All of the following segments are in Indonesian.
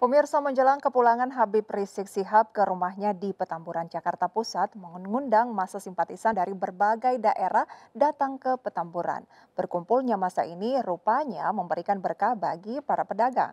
Pemirsa, menjelang kepulangan Habib Rizik Syihab ke rumahnya di Petamburan, Jakarta Pusat, mengundang massa simpatisan dari berbagai daerah datang ke Petamburan. Berkumpulnya massa ini rupanya memberikan berkah bagi para pedagang.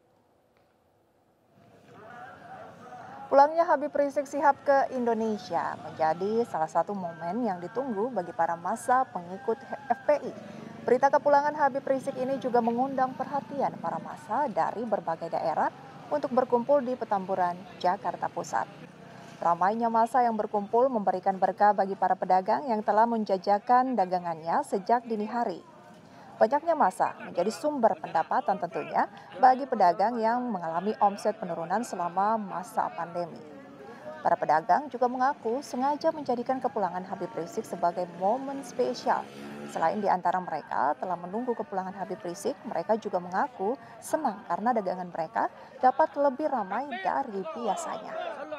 Pulangnya Habib Rizik Syihab ke Indonesia menjadi salah satu momen yang ditunggu bagi para massa pengikut FPI. Berita kepulangan Habib Rizik ini juga mengundang perhatian para massa dari berbagai daerah untuk berkumpul di Petamburan, Jakarta Pusat. Ramainya massa yang berkumpul memberikan berkah bagi para pedagang yang telah menjajakan dagangannya sejak dini hari. Banyaknya massa menjadi sumber pendapatan tentunya bagi pedagang yang mengalami omset penurunan selama masa pandemi. Para pedagang juga mengaku sengaja menjadikan kepulangan Habib Rizik sebagai momen spesial. Selain di antara mereka telah menunggu kepulangan Habib Rizik, mereka juga mengaku senang karena dagangan mereka dapat lebih ramai dari biasanya.